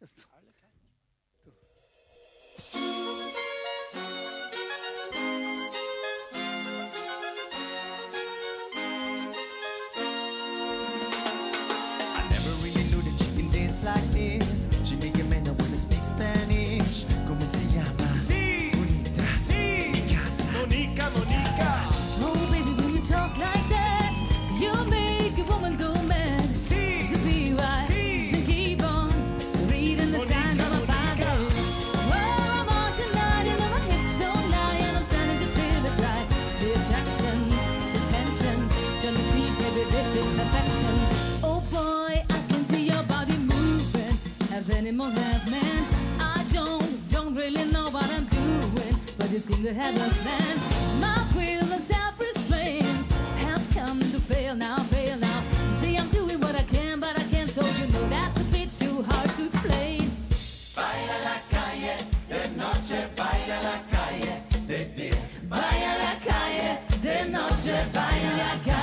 Like this, Jamaican men I wanna speak Spanish. ¿Cómo se llama? Sí, bonita. Sí, mi casa. Monica, Monica. Oh baby, when you talk like that, you make a woman go mad. Sí, So be wise Sí. and keep on reading the sign of my body. Oh, I'm on tonight and my hips don't lie, and I'm starting to feel it's right. The attraction, the tension. Don't you see, baby, this is perfection. Oh boy, I can see your body moving. Have animal, have man. I don't really know what I'm doing, but you seem to have a plan. My will and self-restraint have come to fail now, fail now. See, I'm doing what I can, but I can't, so you know that's a bit too hard to explain. Baila la calle de noche, baila la calle de día. Vaya a la calle, de noche, vaya a la calle.